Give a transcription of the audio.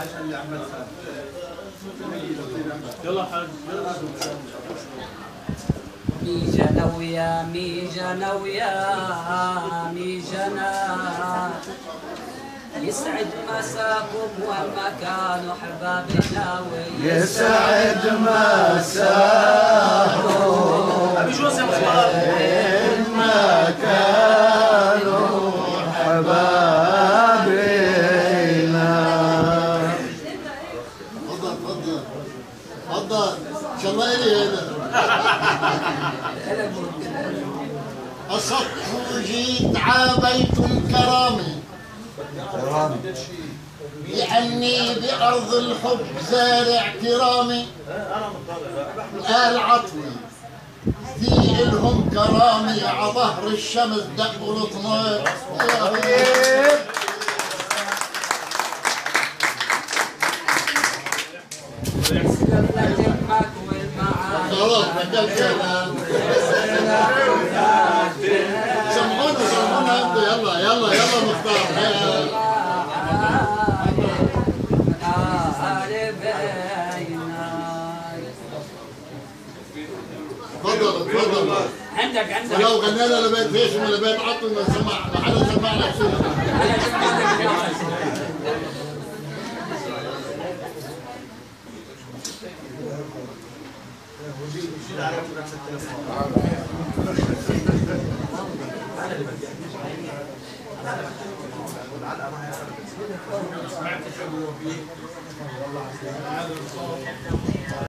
يلا حاج ميجانا ويا ميجانا ويا ميجانا يسعد مساكم وما كانوا حبابنا يسعد مساكم ما كانوا حبابنا. تفضل تفضل تفضل ان شاء الله الي هذا. أصبت جيت عابيتم كرامي لأني بأرض الحب زارع كرامي. آل عطوي في إلهم كرامي عظهر الشمس دقوا الطنير. خلاص بدل كلام. سمعونا سمعونا انتوا يلا يلا يلا مختار. تفضل تفضل. عندك ولو غنينا لبيت هيشم لبيت عطل ما سمع ما حدا سمعنا بشيء.